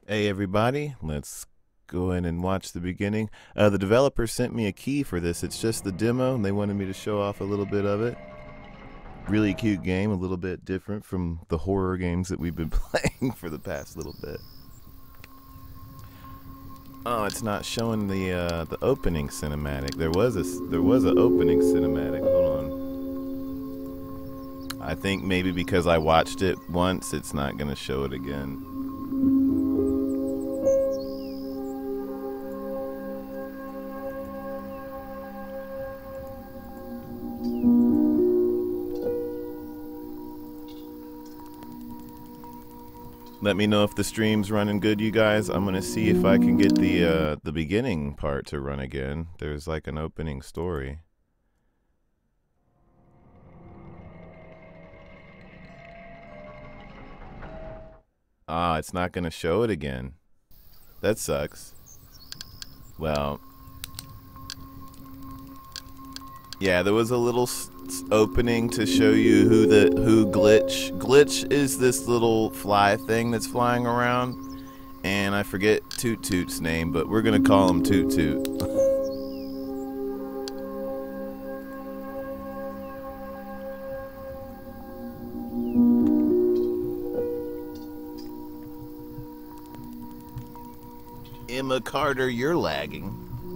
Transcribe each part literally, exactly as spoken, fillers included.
Hey everybody, let's go in and watch the beginning. Uh, the developer sent me a key for this. It's just the demo and they wanted me to show off a little bit of it. Really cute game, a little bit different from the horror games that we've been playing for the past little bit. Oh, it's not showing the uh, the opening cinematic. There was a there was an opening cinematic. Hold on. I think maybe because I watched it once, it's not gonna show it again. Let me know if the stream's running good, you guys. I'm gonna see if I can get the uh, the beginning part to run again. There's like an opening story. Ah, it's not gonna show it again. That sucks. Well, yeah, there was a little s opening to show you who the who Glitch. Glitch is this little fly thing that's flying around, and I forget Toot Toot's name, but we're gonna call him Toot Toot. Emma Carter, you're lagging.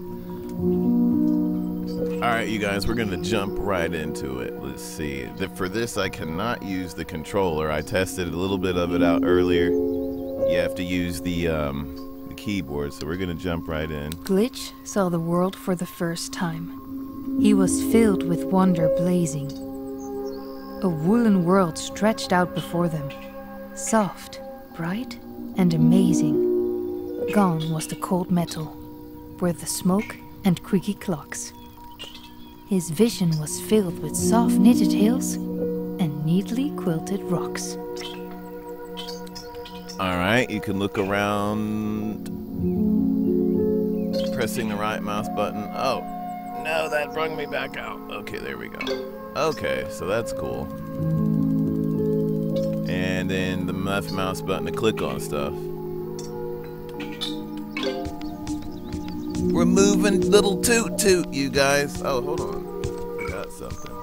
Alright, you guys, we're gonna jump right into it. Let's see. For this, I cannot use the controller. I tested a little bit of it out earlier. You have to use the, um, the keyboard, so we're gonna jump right in. Glitch saw the world for the first time. He was filled with wonder blazing. A woolen world stretched out before them. Soft, bright, and amazing. Gone was the cold metal, were the smoke and creaky clocks. His vision was filled with soft knitted hills and neatly quilted rocks. Alright, you can look around pressing the right mouse button. Oh, no, that brought me back out. Okay, there we go. Okay, so that's cool. And then the left mouse button to click on stuff. We're moving Little Toot Toot, you guys. Oh, hold on. Forgot something.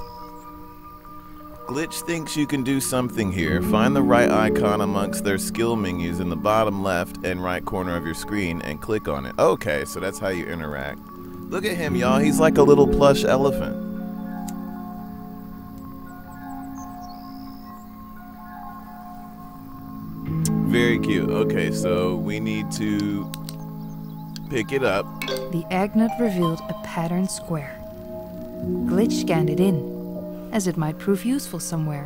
Glitch thinks you can do something here. Find the right icon amongst their skill menus in the bottom left and right corner of your screen and click on it. Okay, so that's how you interact. Look at him, y'all. He's like a little plush elephant. Very cute. Okay, so we need to pick it up. The agate revealed a patterned square. Glitch scanned it in, as it might prove useful somewhere.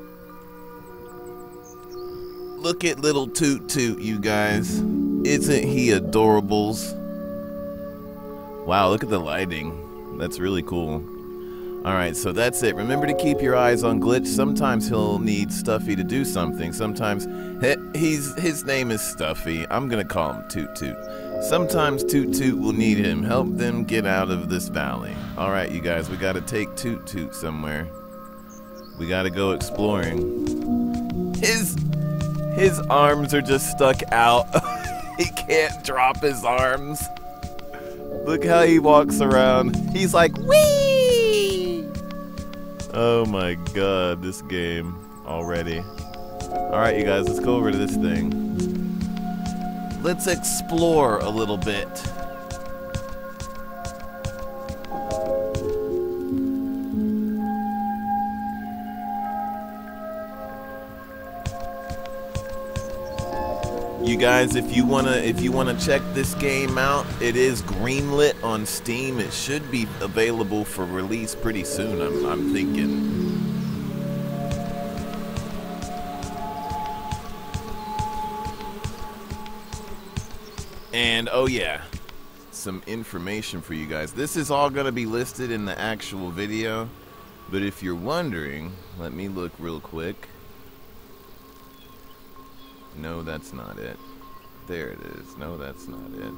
Look at Little Toot Toot, you guys. Isn't he adorables? Wow, look at the lighting. That's really cool. Alright, so that's it. Remember to keep your eyes on Glitch. Sometimes he'll need Stuffy to do something. Sometimes he's his name is Stuffy. I'm gonna call him Toot Toot. Sometimes Toot Toot will need him. Help them get out of this valley. Alright, you guys, we gotta take Toot Toot somewhere. We gotta go exploring. His his arms are just stuck out. He can't drop his arms. Look how he walks around. He's like, whee! Oh my god, this game already. Alright, you guys, let's go over to this thing. Let's explore a little bit. You guys, if you wanna if you wanna check this game out, it is greenlit on Steam. It should be available for release pretty soon, I'm I'm thinking. And oh yeah, some information for you guys. This is all gonna be listed in the actual video, but if you're wondering, let me look real quick. No, that's not it. There it is. No, that's not it.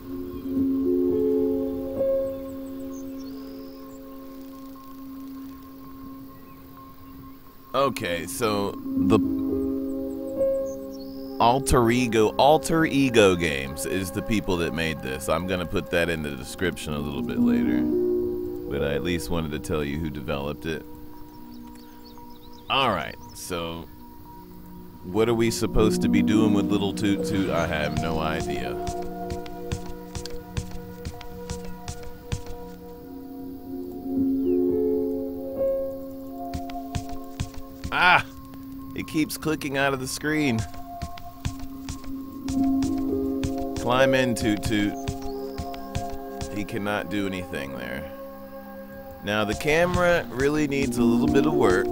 Okay, so the Alter Ego, Alter Ego Games is the people that made this. I'm gonna put that in the description a little bit later, but I at least wanted to tell you who developed it. All right, so what are we supposed to be doing with Little Toot Toot? I have no idea. Ah, it keeps clicking out of the screen. Climb in, Toot Toot. He cannot do anything there. Now the camera really needs a little bit of work.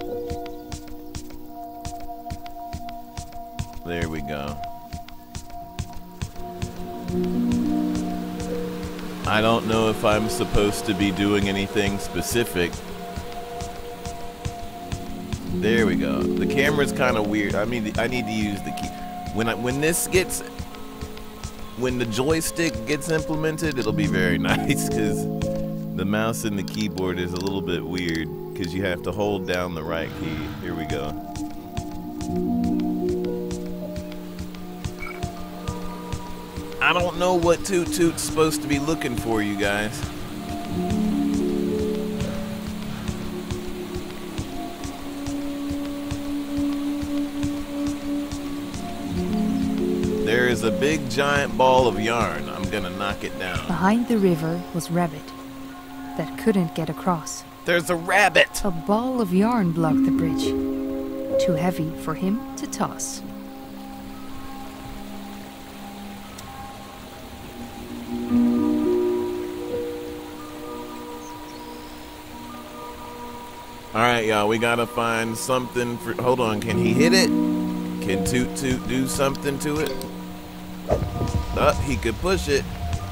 There we go. I don't know if I'm supposed to be doing anything specific. There we go. The camera's kind of weird. I mean, I need to use the key. When I, when this gets, when the joystick gets implemented, it'll be very nice because the mouse and the keyboard is a little bit weird because you have to hold down the right key. Here we go. I don't know what Toot Toot's supposed to be looking for, you guys. There is a big giant ball of yarn. I'm gonna knock it down. Behind the river was Rabbit that couldn't get across. There's a rabbit! A ball of yarn blocked the bridge, too heavy for him to toss. Alright, y'all, we gotta find something for... Hold on, can he hit it? Can Toot Toot do something to it? Oh, he could push it.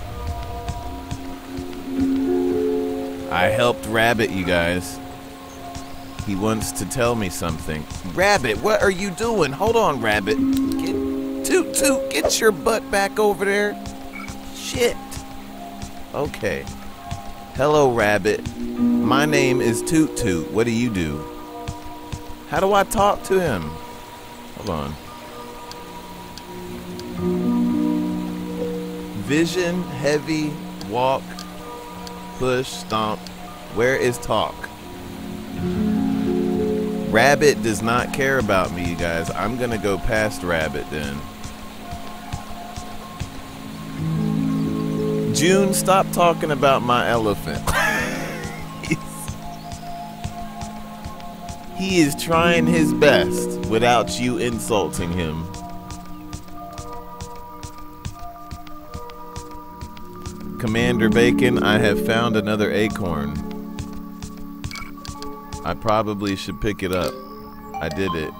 I helped Rabbit, you guys. He wants to tell me something. Rabbit, what are you doing? Hold on, Rabbit. Get, Toot Toot, get your butt back over there. Shit. Okay. Hello, Rabbit. My name is Toot Toot. What do you do? How do I talk to him? Hold on. Vision, heavy, walk, push, stomp. Where is talk? Rabbit does not care about me, you guys. I'm gonna go past Rabbit then. June, stop talking about my elephant. He is trying his best without you insulting him. Commander Bacon, I have found another acorn. I probably should pick it up. I did it.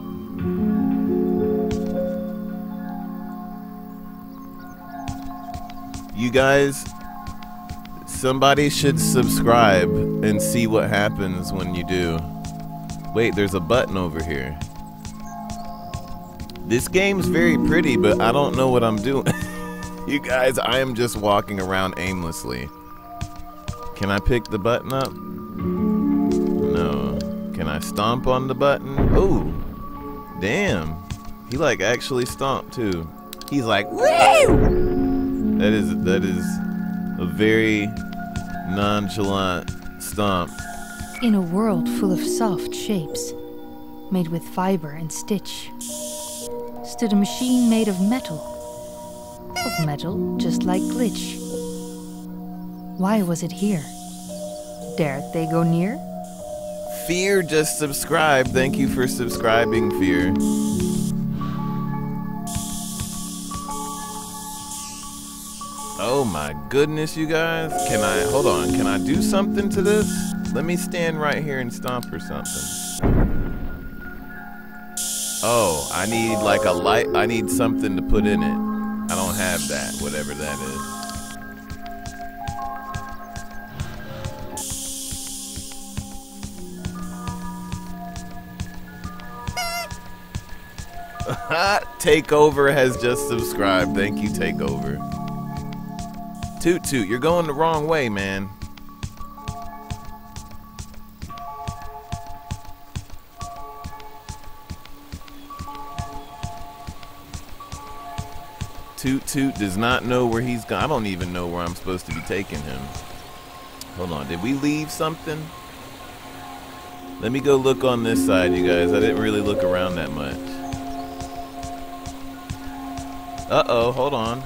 You guys, somebody should subscribe and see what happens when you do. Wait, there's a button over here. This game's very pretty, but I don't know what I'm doing. You guys, I am just walking around aimlessly. Can I pick the button up? No. Can I stomp on the button? Oh, damn. He like actually stomped too. He's like, woo! That is, that is a very nonchalant stomp. In a world full of soft shapes, made with fiber and stitch, stood a machine made of metal. Of metal, just like Glitch. Why was it here? Dared they go near? Fear just subscribed. Thank you for subscribing, Fear. Oh my goodness, you guys. Can I, hold on, can I do something to this? Let me stand right here and stomp or something. Oh, I need like a light, I need something to put in it. I don't have that, whatever that is. Takeover has just subscribed. Thank you, Takeover. Toot Toot, you're going the wrong way, man. Toot Toot does not know where he's gone. I don't even know where I'm supposed to be taking him. Hold on, did we leave something? Let me go look on this side, you guys. I didn't really look around that much. Uh-oh, hold on.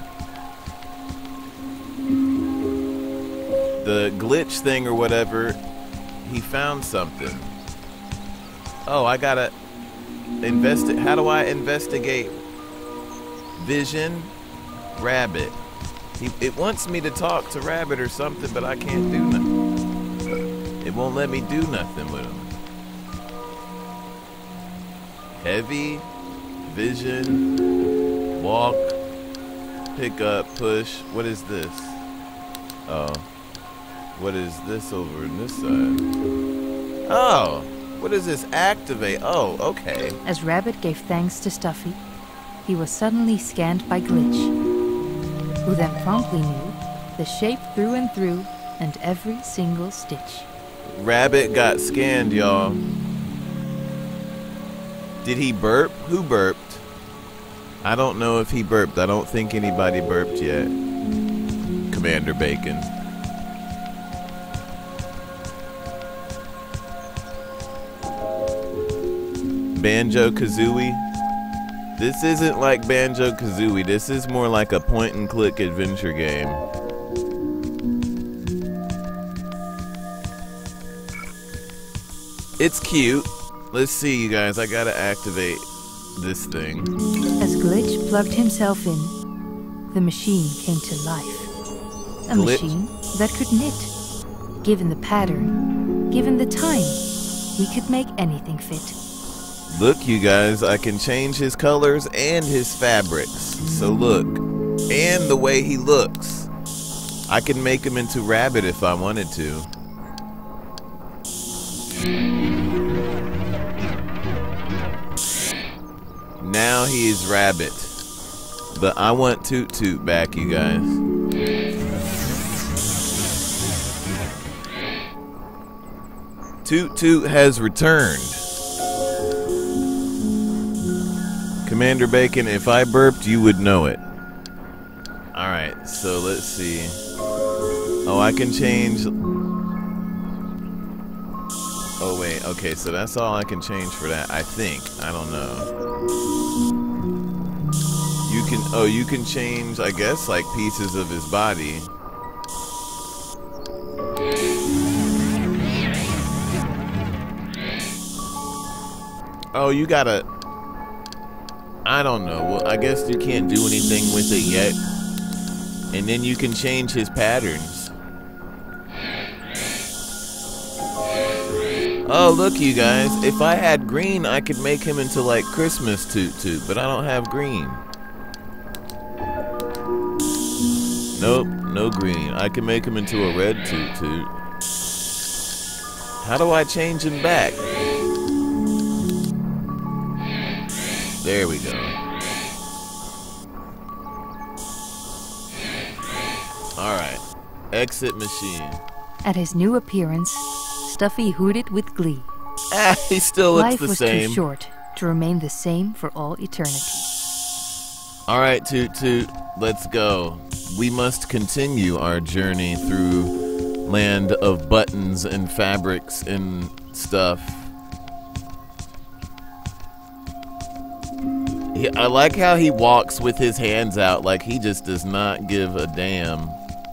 The glitch thing or whatever, he found something. Oh, I gotta investigate. How do I investigate? Vision, Rabbit. He, it wants me to talk to Rabbit or something, but I can't do nothing. It won't let me do nothing with him. Heavy, vision, walk, pick up, push. What is this? Oh. What is this over on this side? Oh. What is this? Activate. Oh, okay. As Rabbit gave thanks to Stuffy, he was suddenly scanned by Glitch, who then promptly knew the shape through and through and every single stitch. Rabbit got scanned, y'all. Did he burp? Who burped? I don't know if he burped. I don't think anybody burped yet. Commander Bacon. Banjo-Kazooie. This isn't like Banjo-Kazooie. This is more like a point-and-click adventure game. It's cute. Let's see, you guys. I gotta activate this thing. As Glitch plugged himself in, the machine came to life. A Glitch. machine that could knit. Given the pattern, given the time, he could make anything fit. Look, you guys, I can change his colors and his fabrics. So look, and the way he looks. I can make him into Rabbit if I wanted to. Now he is Rabbit. But I want Toot Toot back, you guys. Toot Toot has returned. Commander Bacon, if I burped, you would know it. Alright, so let's see. Oh, I can change... Oh, wait. Okay, so that's all I can change for that, I think. I don't know. You can... Oh, you can change, I guess, like, pieces of his body. Oh, you gotta... I don't know. Well, I guess you can't do anything with it yet. And then you can change his patterns. Oh, look, you guys. If I had green, I could make him into, like, Christmas Toot Toot. But I don't have green. Nope, no green. I can make him into a red Toot Toot. How do I change him back? There we go. Alright. Exit machine. At his new appearance, Stuffy hooted with glee. Ah, he still looks Life the was same. too short to remain the same for all eternity. Alright, Toot Toot, let's go. We must continue our journey through land of buttons and fabrics and stuff. He, I like how he walks with his hands out like he just does not give a damn.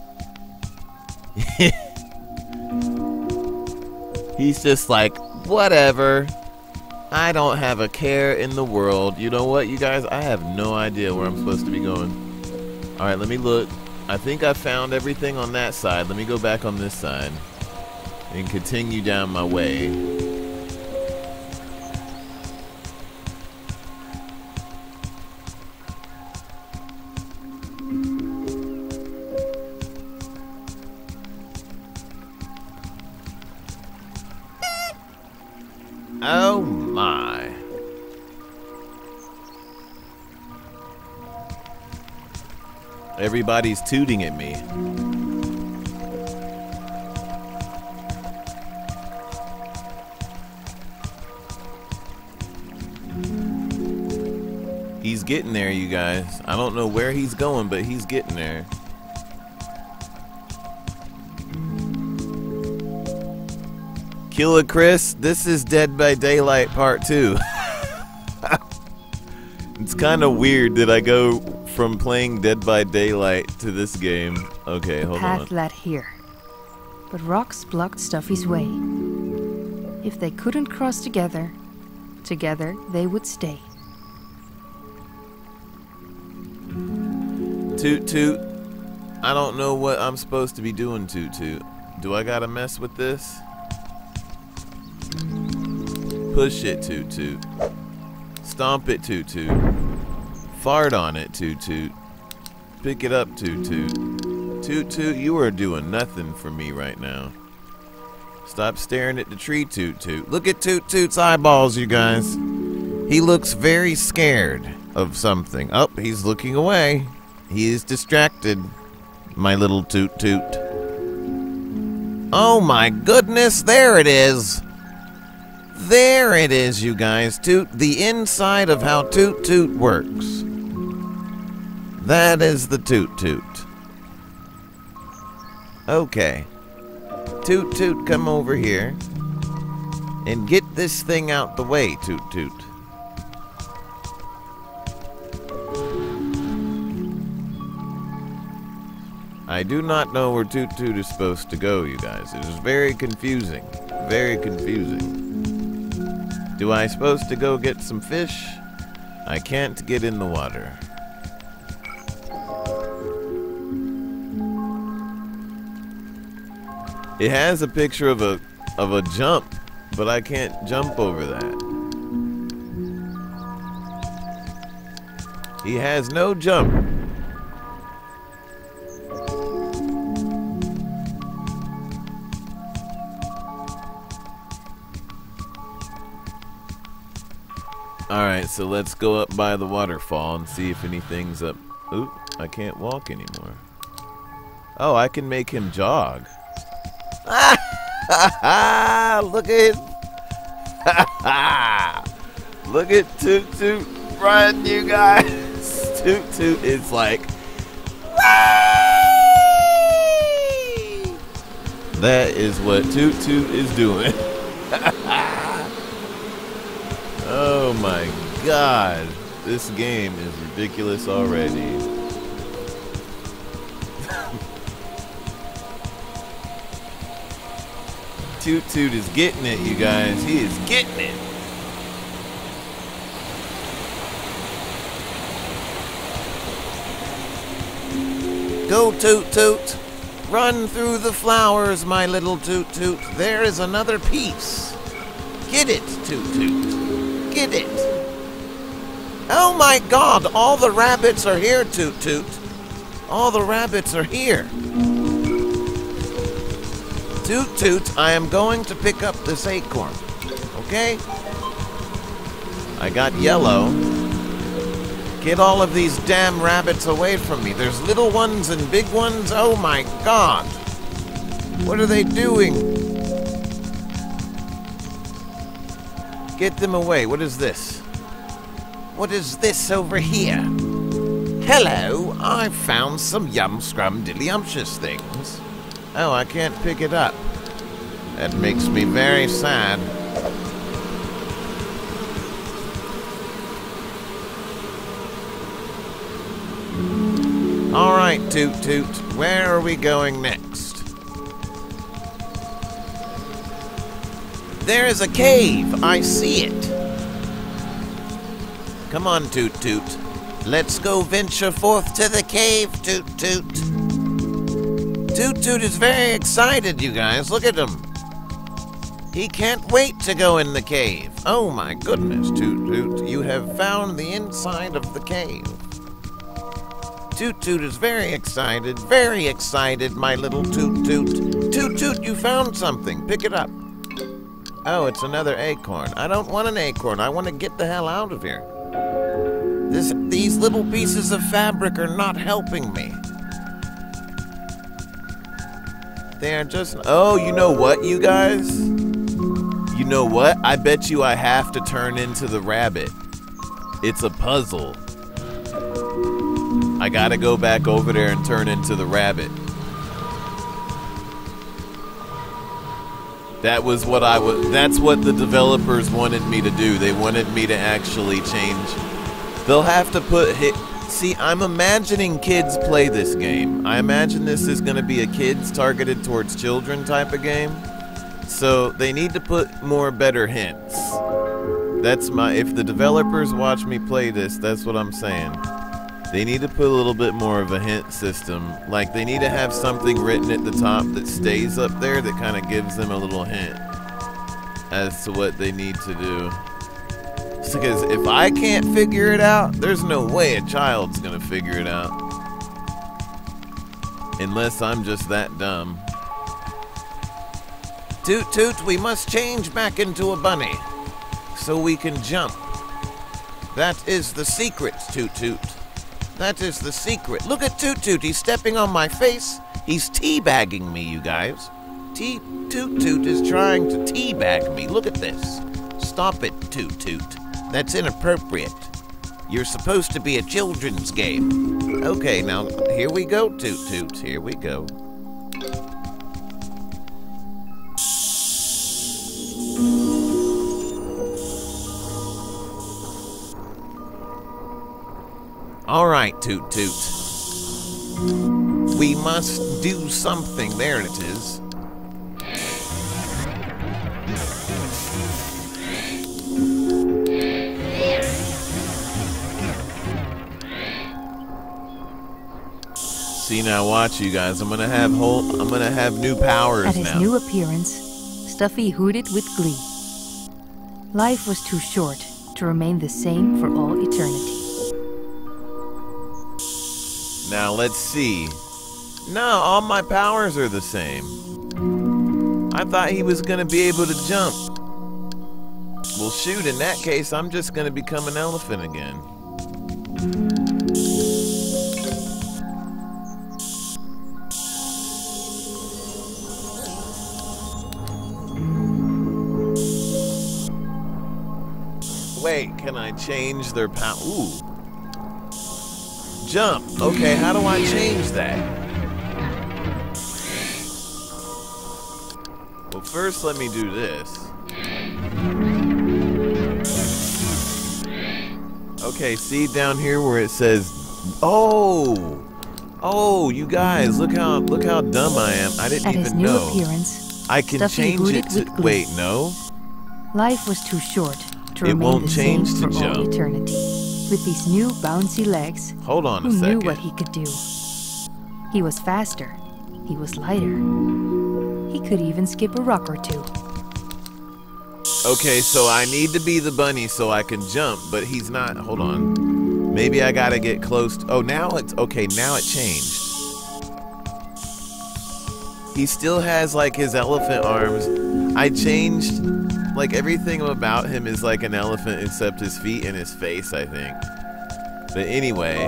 He's just like, whatever. I don't have a care in the world. You know what, you guys? I have no idea where I'm supposed to be going. Alright, let me look. I think I found everything on that side. Let me go back on this side and continue down my way. Oh my. Everybody's tooting at me. He's getting there, you guys. I don't know where he's going, but he's getting there. Killa Chris, this is Dead by Daylight Part two. It's kind of weird that I go from playing Dead by Daylight to this game. Okay, hold on. The path led here, but rocks blocked Stuffy's way. If they couldn't cross together, together they would stay. Toot Toot, I don't know what I'm supposed to be doing, Toot Toot. Do I gotta mess with this? Push it, Toot Toot. Stomp it, Toot Toot. Fart on it, Toot Toot. Pick it up, Toot Toot. Toot Toot, you are doing nothing for me right now. Stop staring at the tree, Toot Toot. Look at Toot Toot's eyeballs, you guys. He looks very scared of something. Oh, he's looking away. He is distracted, my little Toot Toot. Oh my goodness, there it is. There it is, you guys. Toot, the inside of how Toot Toot works. That is the Toot Toot. Okay. Toot Toot, come over here. And get this thing out the way, Toot Toot. I do not know where Toot Toot is supposed to go, you guys. It is very confusing. Very confusing. Do I supposed to go get some fish? I can't get in the water. It has a picture of a of a jump, but I can't jump over that. He has no jump. Alright, so let's go up by the waterfall and see if anything's up. Oop, I can't walk anymore. Oh, I can make him jog. Look at him. Look at Toot Toot run, you guys. Toot Toot is like, whee! That is what Toot Toot is doing. Oh my god, this game is ridiculous already. Toot Toot is getting it, you guys. He is getting it. Go, Toot Toot. Run through the flowers, my little Toot Toot. There is another piece. Get it, Toot Toot. Get it. Oh my god, all the rabbits are here, Toot Toot. All the rabbits are here. Toot Toot, I am going to pick up this acorn. Okay? I got yellow. Get all of these damn rabbits away from me. There's little ones and big ones. Oh my god. What are they doing? Get them away. What is this? What is this over here? Hello, I found some yum scrum dillyumptious things. Oh, I can't pick it up. That makes me very sad. Alright, Toot Toot, where are we going next? There is a cave. I see it. Come on, Toot Toot. Let's go venture forth to the cave, Toot Toot. Toot Toot is very excited, you guys. Look at him. He can't wait to go in the cave. Oh my goodness, Toot Toot. You have found the inside of the cave. Toot Toot is very excited. Very excited, my little Toot Toot. Toot Toot, you found something. Pick it up. Oh, it's another acorn. I don't want an acorn. I want to get the hell out of here. This, these little pieces of fabric are not helping me. They are just... Oh, you know what, you guys? You know what? I bet you I have to turn into the rabbit. It's a puzzle. I gotta go back over there and turn into the rabbit. That was what I was, that's what the developers wanted me to do. They wanted me to actually change. They'll have to put hit. See, I'm imagining kids play this game. I imagine this is going to be a kids targeted towards children type of game. So they need to put more better hints. That's my, if the developers watch me play this, that's what I'm saying. They need to put a little bit more of a hint system. Like, they need to have something written at the top that stays up there that kind of gives them a little hint as to what they need to do. Because if I can't figure it out, there's no way a child's gonna figure it out. Unless I'm just that dumb. Toot Toot, we must change back into a bunny so we can jump. That is the secret, Toot Toot. That is the secret. Look at Toot Toot. He's stepping on my face. He's teabagging me, you guys. T Toot Toot is trying to teabag me. Look at this. Stop it, Toot Toot. That's inappropriate. You're supposed to be a children's game. Okay, now, here we go, Toot Toot. Here we go. All right, Toot Toot. We must do something. There it is. See, now watch, you guys. I'm gonna have whole. I'm gonna have new powers now. At his new appearance, Stuffy hooted with glee. Life was too short to remain the same for all eternity. Now let's see. No, all my powers are the same. I thought he was gonna be able to jump. Well, shoot, in that case, I'm just gonna become an elephant again. Wait, can I change their power? Ooh. Jump. Okay, how do I change that? Well, first let me do this. Okay, see down here where it says, oh, oh, you guys, look how look how dumb I am. I didn't At even his new know. appearance, I can Stuffy change hooted it to. with glee. Wait, no. Life was too short to It remain won't the change same to for all jump. eternity. With these new bouncy legs, Hold on a who second. knew what he could do? He was faster. He was lighter. He could even skip a rock or two. Okay, so I need to be the bunny so I can jump, but he's not. Hold on. Maybe I gotta get close to, oh, now it's, okay, now it changed. He still has, like, his elephant arms. I changed, like, everything about him is like an elephant except his feet and his face, I think. But anyway.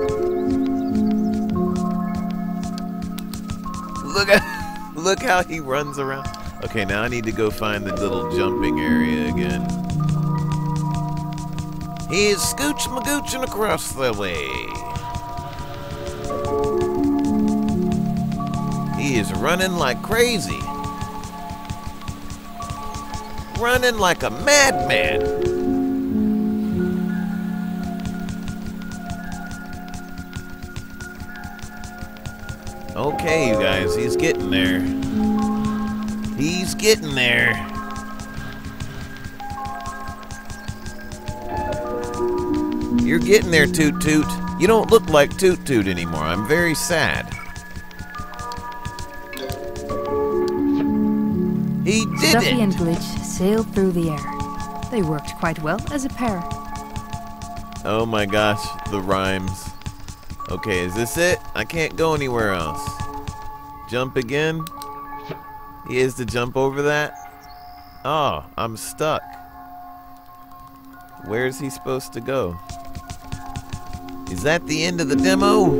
Look at, look how he runs around. Okay, now I need to go find the little jumping area again. He is scooch-magooching across the way. He is running like crazy. Running like a madman. Okay, you guys, he's getting there. He's getting there. You're getting there, Toot Toot. You don't look like Toot Toot anymore. I'm very sad. He did Stuffy it! and Glitch sailed through the air. They worked quite well as a pair. Oh my gosh, the rhymes. Okay, is this it? I can't go anywhere else. Jump again? He has to jump over that? Oh, I'm stuck. Where's he supposed to go? Is that the end of the demo?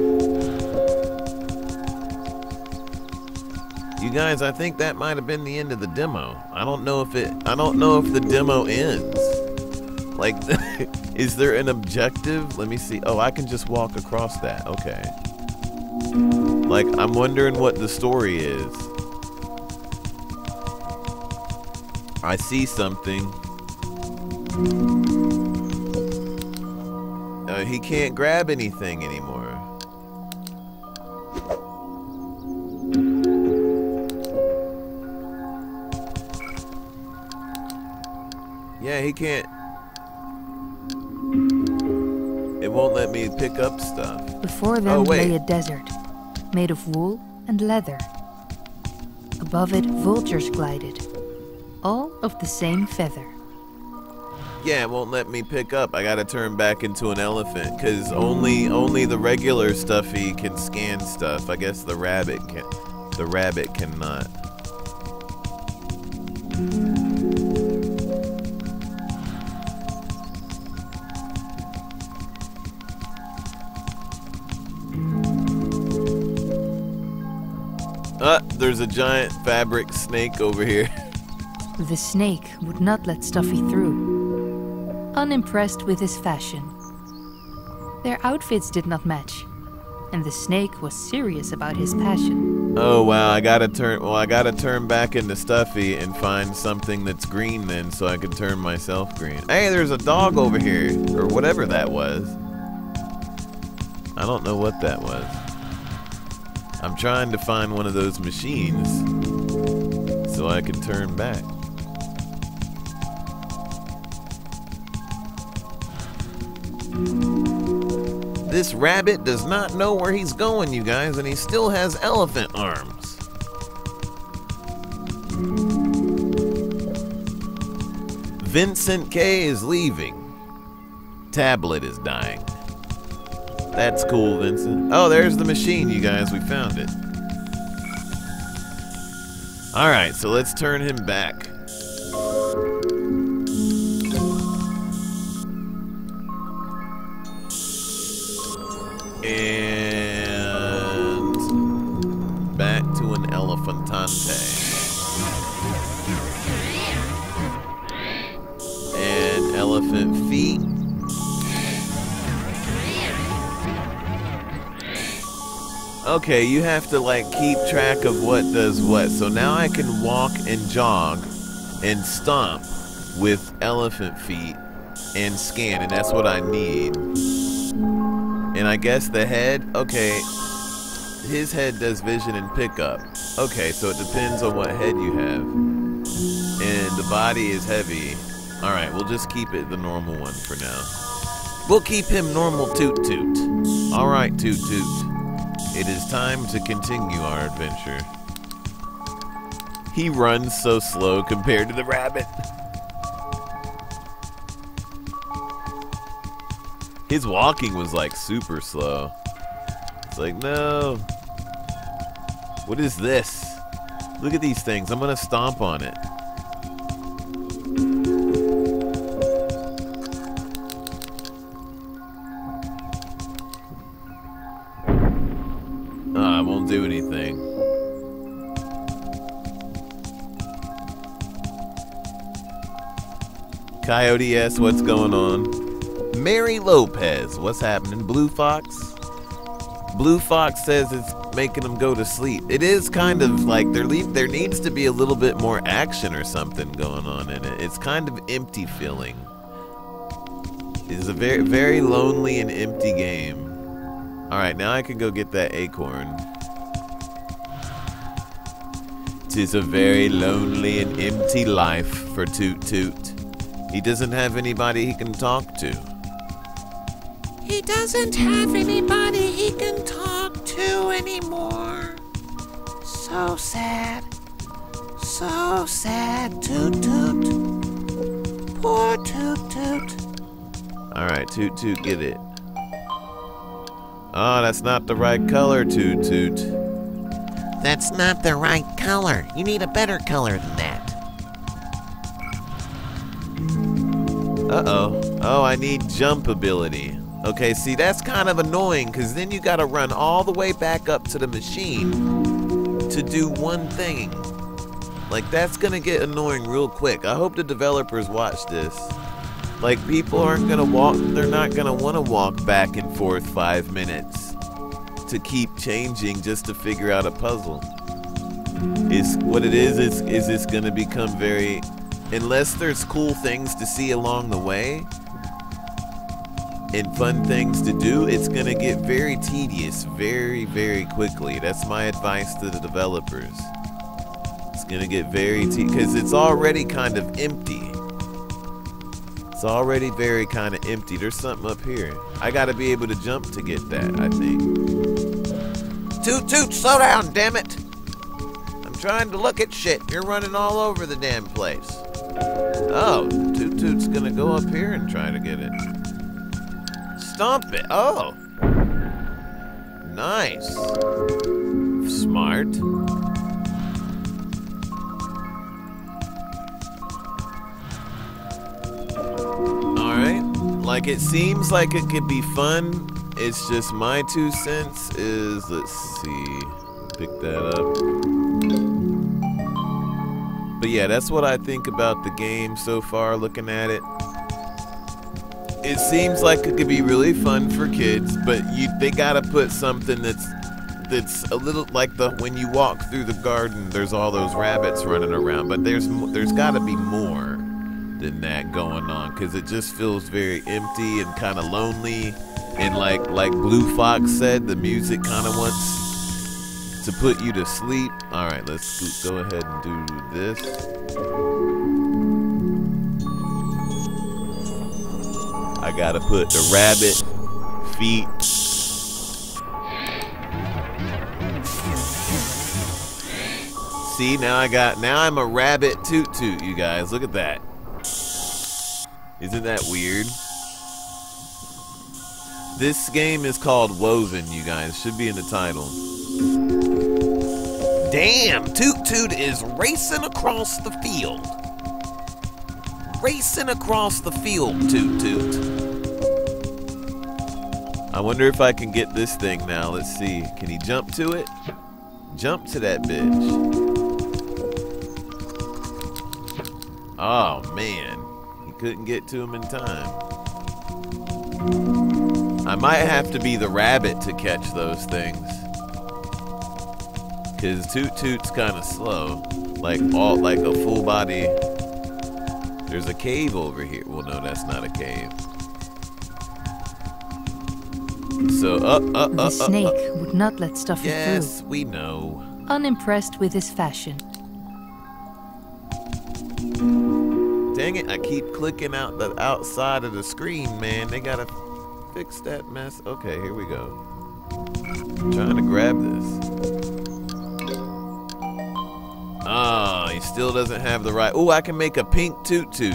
You guys, I think that might have been the end of the demo. I don't know if it, I don't know if the demo ends. Like, is there an objective? Let me see. Oh, I can just walk across that. Okay. Like, I'm wondering what the story is. I see something. Uh, he can't grab anything anymore. Yeah, he can't. It won't let me pick up stuff. Before them oh, wait. lay a desert, made of wool and leather. Above it, vultures glided, all of the same feather. Yeah, it won't let me pick up. I gotta turn back into an elephant, because only only the regular stuffy can scan stuff. I guess the rabbit can. The rabbit cannot. Uh, there's a giant fabric snake over here. The snake would not let Stuffy through, unimpressed with his fashion. Their outfits did not match, and the snake was serious about his passion. Oh wow, I gotta turn, well I gotta turn back into Stuffy and find something that's green then so I can turn myself green. Hey, there's a dog over here, or whatever that was. I don't know what that was. I'm trying to find one of those machines so I can turn back. This rabbit does not know where he's going, you guys, and he still has elephant arms. Vincent K is leaving. Tablet is dying. That's cool, Vincent. Oh, there's the machine, you guys. We found it. Alright, so let's turn him back. And back to an elephantante. And elephant feet. Okay, you have to like keep track of what does what. So now I can walk and jog and stomp with elephant feet and scan, and that's what I need. And I guess the head, okay, his head does vision and pickup. Okay, so it depends on what head you have. And the body is heavy. Alright, we'll just keep it the normal one for now. We'll keep him normal Toot Toot. Alright, Toot Toot. It is time to continue our adventure. He runs so slow compared to the rabbit. His walking was like super slow. It's like, no. What is this? Look at these things. I'm gonna stomp on it. Oh, it won't do anything. Coyote S, what's going on? Mary Lopez, what's happening? Blue Fox? Blue Fox says it's making him go to sleep. It is kind of like there, there needs to be a little bit more action or something going on in it. It's kind of empty feeling. It's a very, very lonely and empty game. Alright, now I can go get that acorn. Tis a very lonely and empty life for Toot Toot. He doesn't have anybody he can talk to. He doesn't have anybody he can talk to anymore. So sad. So sad, Toot Toot. Poor Toot Toot. Alright, Toot Toot, get it. Oh, that's not the right color, Toot Toot. That's not the right color. You need a better color than that. Uh-oh. Oh, I need jump ability. Okay, see, that's kind of annoying, because then you gotta run all the way back up to the machine to do one thing. Like, that's gonna get annoying real quick. I hope the developers watch this Like, people aren't gonna walk, they're not gonna wanna walk back and forth five minutes to keep changing just to figure out a puzzle. Is what it is, is, is it's gonna become very, unless there's cool things to see along the way and fun things to do, it's gonna get very tedious very, very quickly. That's my advice to the developers. It's gonna get very tedious, because it's already kind of empty. It's already very kind of empty. There's something up here. I gotta be able to jump to get that, I think. Toot Toot, slow down, damn it! I'm trying to look at shit. You're running all over the damn place. Oh, Toot Toot's gonna go up here and try to get it. Stomp it. Oh. Nice. Smart. Like, it seems like it could be fun. It's just my two cents is, let's see, pick that up. But yeah, that's what I think about the game so far, looking at it. It seems like it could be really fun for kids, but you they gotta put something that's that's a little like the when you walk through the garden, there's all those rabbits running around, but there's there's gotta be more than that going on, because it just feels very empty and kind of lonely, and like like Blue Fox said, the music kind of wants to put you to sleep. All right, let's go ahead and do this. I gotta put the rabbit feet. See, now I got now I'm a rabbit Toot Toot, you guys. Look at that. Isn't that weird? This game is called Woven, you guys. Should be in the title. Damn, Toot Toot is racing across the field. Racing across the field, Toot Toot. I wonder if I can get this thing now. Let's see. Can he jump to it? Jump to that bitch. Oh, man. Couldn't get to him in time. I might have to be the rabbit to catch those things, cause Toot Toot's kind of slow, like all like a full body. There's a cave over here. Well, no, that's not a cave. So up, up, up, The up, snake up. would not let Stuffy Yes, through, we know. unimpressed with his fashion. Dang it, I keep clicking out the outside of the screen, man. They gotta fix that mess. Okay, here we go. I'm trying to grab this. Ah, oh, he still doesn't have the right. Oh, I can make a pink Toot Toot.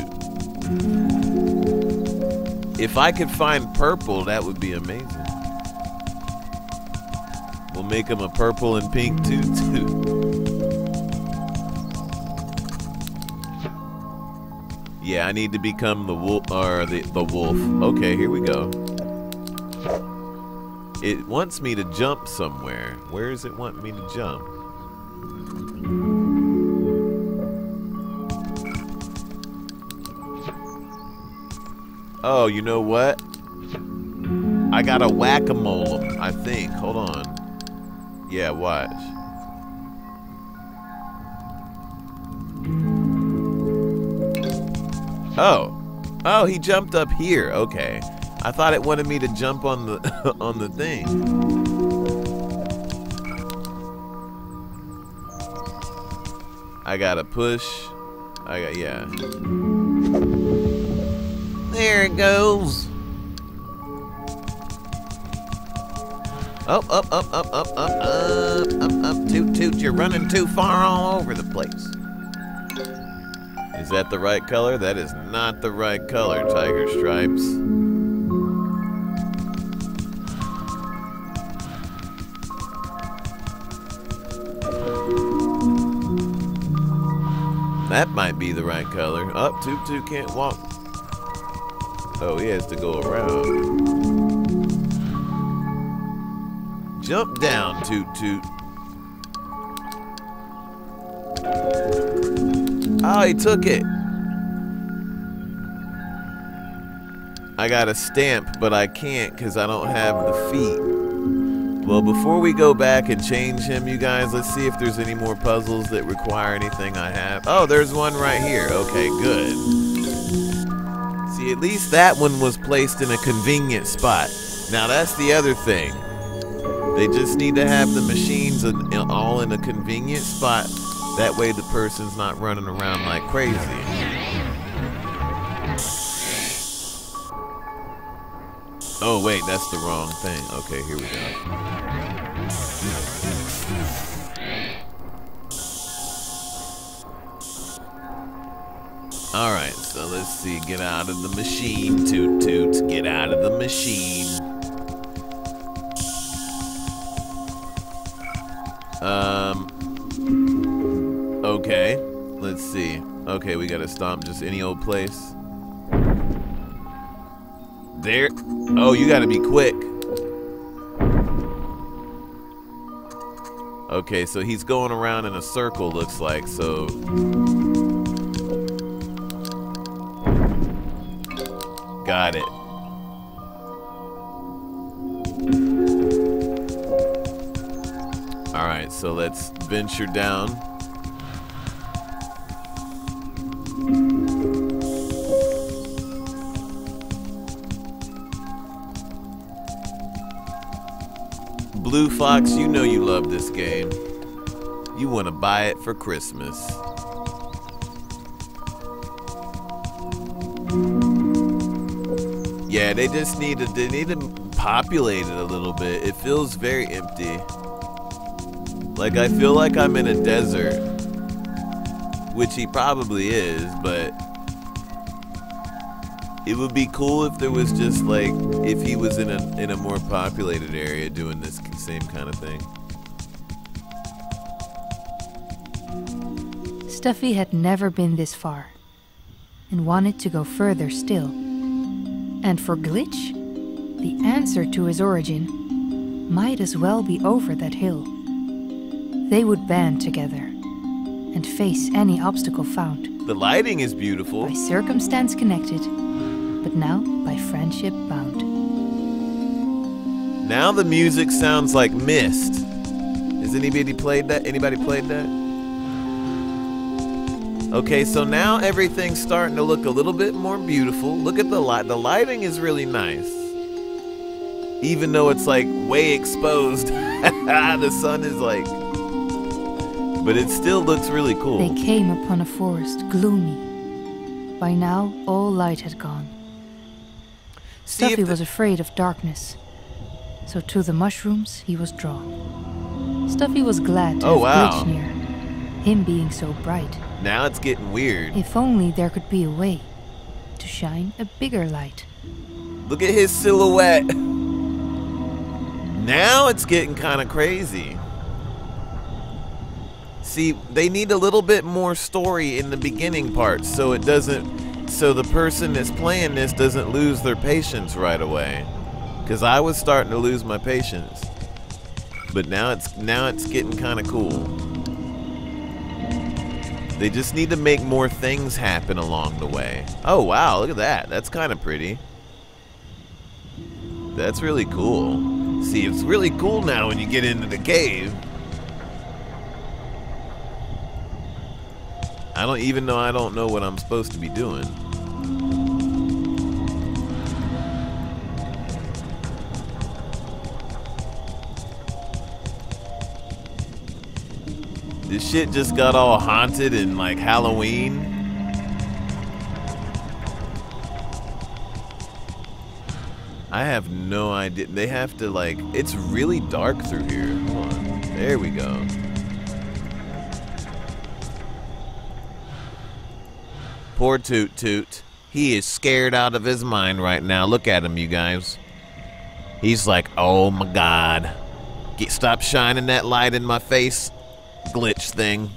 If I could find purple, that would be amazing. We'll make him a purple and pink Toot Toot. Yeah, I need to become the wolf, or the, the wolf. Okay, here we go. It wants me to jump somewhere. Where does it want me to jump? Oh, you know what? I gotta whack-a-mole him, I think. Hold on. Yeah, watch. Oh, oh, he jumped up here. Okay, I thought it wanted me to jump on the on the thing. I gotta push. I got yeah. There it goes. Up, up, up, up, up, up, up, up, up. Toot Toot, you're running too far all over the place. Is that the right color? That is not the right color, Tiger Stripes. That might be the right color. Up, oh, Toot Toot can't walk. Oh, he has to go around. Jump down, Toot Toot. Oh, he took it. I got a stamp, but I can't because I don't have the feet. Well, before we go back and change him, you guys, let's see if there's any more puzzles that require anything I have. Oh, there's one right here. Okay, good. See, at least that one was placed in a convenient spot. Now, that's the other thing. They just need to have the machines in, in, all in a convenient spot. That way the person's not running around like crazy. Oh, wait, that's the wrong thing. Okay, here we go. Alright, so let's see. Get out of the machine, Toot Toot. Get out of the machine. Um, okay, let's see. Okay, we gotta stomp just any old place. There. Oh, you gotta be quick. Okay, so he's going around in a circle, looks like, so. Got it. Alright, so let's venture down. Blue Fox, you know you love this game. You want to buy it for Christmas. Yeah, they just need to, they need to populate it a little bit. It feels very empty. Like, I feel like I'm in a desert, which he probably is, but it would be cool if there was just like, if he was in a in a more populated area doing this same kind of thing. Stuffy had never been this far and wanted to go further still. And for Glitch, the answer to his origin might as well be over that hill. They would band together and face any obstacle found. The lighting is beautiful. By circumstance connected, but now by friendship bound. Now the music sounds like Mist. Has anybody played that? Anybody played that? Okay, so now everything's starting to look a little bit more beautiful. Look at the light. The lighting is really nice. Even though it's like way exposed. The sun is like... But it still looks really cool. They came upon a forest gloomy. By now, all light had gone. See, Stuffy was afraid of darkness, so to the mushrooms he was drawn. Stuffy was glad to oh, have wow. Glitch near, him being so bright. Now it's getting weird. If only there could be a way to shine a bigger light. Look at his silhouette. Now it's getting kind of crazy. See, they need a little bit more story in the beginning parts so it doesn't, so the person that's playing this doesn't lose their patience right away. Because I was starting to lose my patience. But now it's, now it's getting kind of cool. They just need to make more things happen along the way. Oh wow, look at that. That's kind of pretty. That's really cool. See, it's really cool now when you get into the cave. I don't even know I don't know what I'm supposed to be doing. This shit just got all haunted and like Halloween. I have no idea. They have to like, it's really dark through here. Hold on. There we go. Poor Toot Toot. He is scared out of his mind right now. Look at him, you guys. He's like, oh my God. Get, stop shining that light in my face, glitch thing.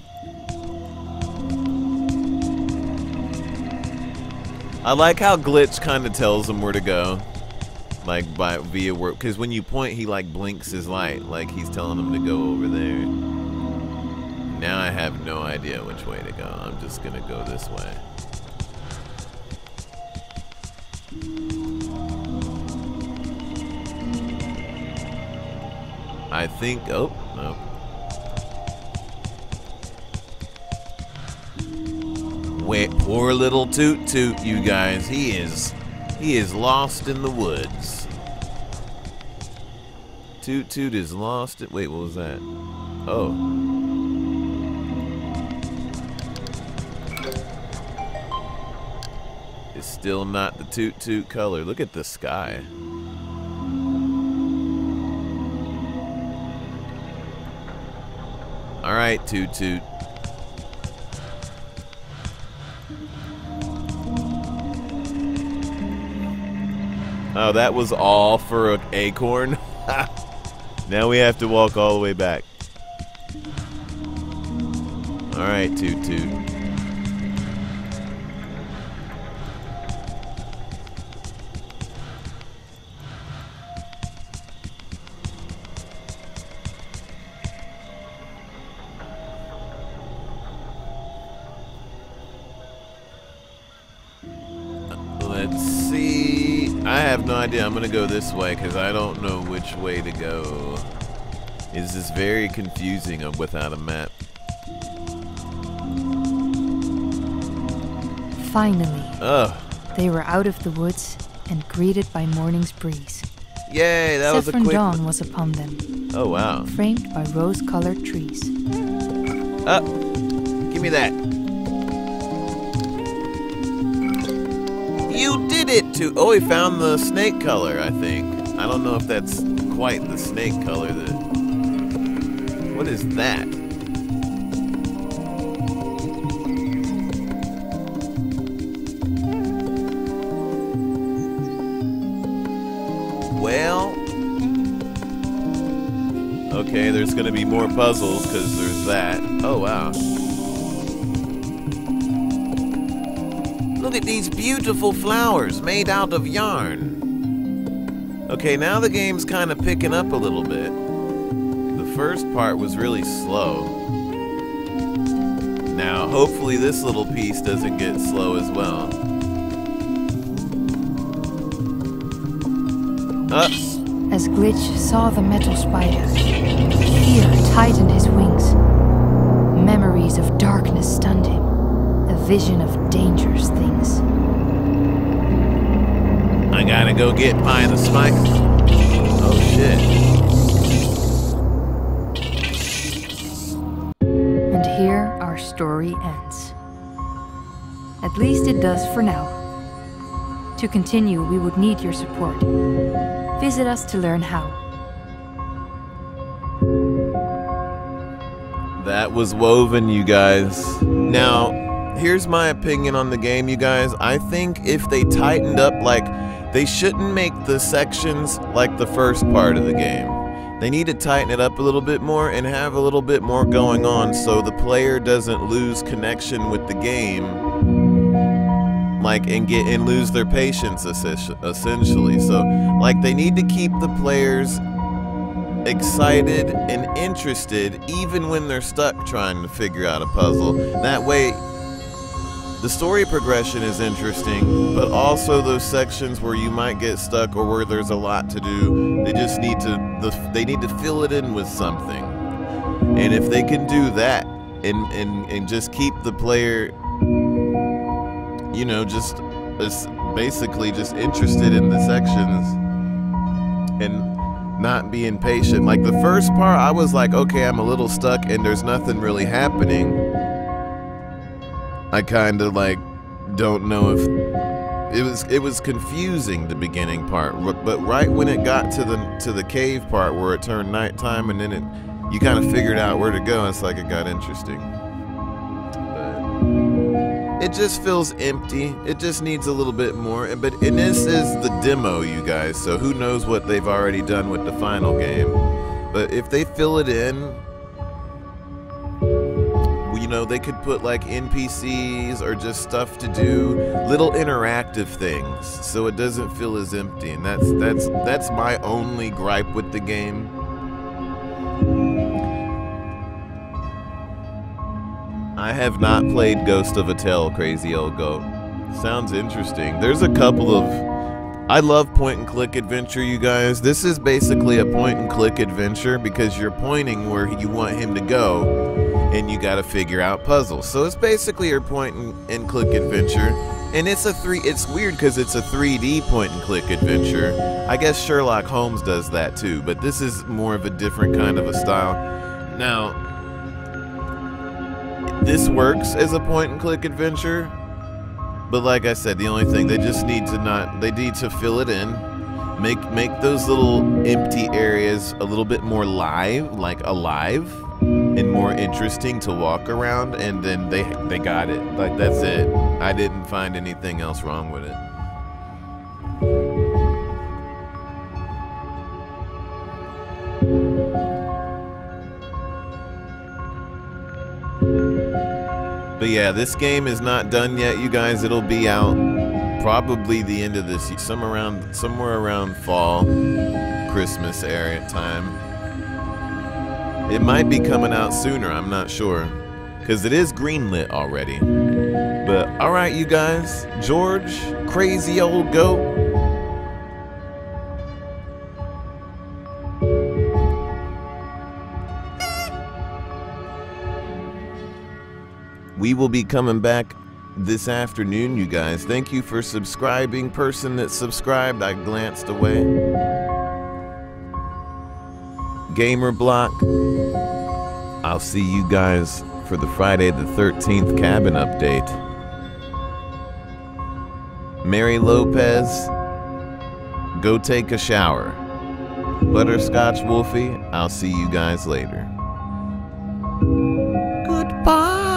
I like how Glitch kind of tells him where to go. Like by via work, because when you point, he like blinks his light, like he's telling him to go over there. Now I have no idea which way to go. I'm just gonna go this way. I think, oh, no. Wait, poor little Toot Toot, you guys. He is, he is lost in the woods. Toot Toot is lost. Wait, what was that? Oh. It's still not the Toot Toot color. Look at the sky. All right, Toot Toot. Oh, that was all for an acorn? Now we have to walk all the way back. All right, Toot Toot. Let's see. I have no idea. I'm gonna go this way because I don't know which way to go. This is very confusing without a map. Finally, Ugh. they were out of the woods and greeted by morning's breeze. Yay, that was a Saffron quick dawn was upon them, Oh, wow. framed by rose-colored trees. Up. Give me that. You did it to. Oh, he found the snake color, I think. I don't know if that's quite the snake color. That. What is that? Well. Okay, there's gonna be more puzzles because there's that. Oh, wow. Look at these beautiful flowers made out of yarn. Okay, now the game's kind of picking up a little bit. The first part was really slow. Now, hopefully this little piece doesn't get slow as well. Up. As Glitch saw the metal spider, fear tightened his wings. Memories of darkness stunned him. A vision of dangerous things. I gotta go get Pie in the Spike. Oh shit. And here our story ends. At least it does for now. To continue, we would need your support. Visit us to learn how. That was Woven, you guys. Now, here's my opinion on the game, you guys. I think if they tightened up, like, they shouldn't make the sections like the first part of the game. They need to tighten it up a little bit more and have a little bit more going on so the player doesn't lose connection with the game, like, and get and lose their patience essentially. So, like, they need to keep the players excited and interested even when they're stuck trying to figure out a puzzle. That way the story progression is interesting, but also those sections where you might get stuck or where there's a lot to do, they just need to they need to fill it in with something. And if they can do that and and, and just keep the player, you know, just basically just interested in the sections and not being patient. Like the first part, I was like, okay, I'm a little stuck and there's nothing really happening. I kind of like don't know if it was it was confusing, the beginning part, but, but right when it got to the to the cave part where it turned nighttime and then it you kind of figured out where to go, it's like it got interesting. But it just feels empty. It just needs a little bit more. But and this is the demo, you guys, so who knows what they've already done with the final game. But if they fill it in, you know, they could put like N P Cs or just stuff to do, little interactive things, so it doesn't feel as empty. And that's that's that's my only gripe with the game. I have not played Ghost of a Tale, Crazy Old Goat. Sounds interesting. There's a couple of I love point and click adventure, you guys. This is basically a point and click adventure because you're pointing where you want him to go and you got to figure out puzzles. So it's basically your point and, and click adventure. And it's a three, it's weird because it's a three D point and click adventure. I guess Sherlock Holmes does that too, but this is more of a different kind of a style. Now, this works as a point and click adventure. But like I said, the only thing, they just need to not, they need to fill it in. Make make those little empty areas a little bit more live, like alive, and more interesting to walk around, and then they they got it. Like, that's it. I didn't find anything else wrong with it. But yeah, this game is not done yet, you guys. It'll be out probably the end of this year, some around, somewhere around fall, Christmas area time. It might be coming out sooner, I'm not sure, because it is greenlit already. But all right, you guys, George, crazy old goat. We will be coming back this afternoon, you guys. Thank you for subscribing. Person that subscribed, I glanced away. Gamer Block. I'll see you guys for the Friday the thirteenth cabin update. Mary Lopez, go take a shower. Butterscotch Wolfie, I'll see you guys later. Goodbye.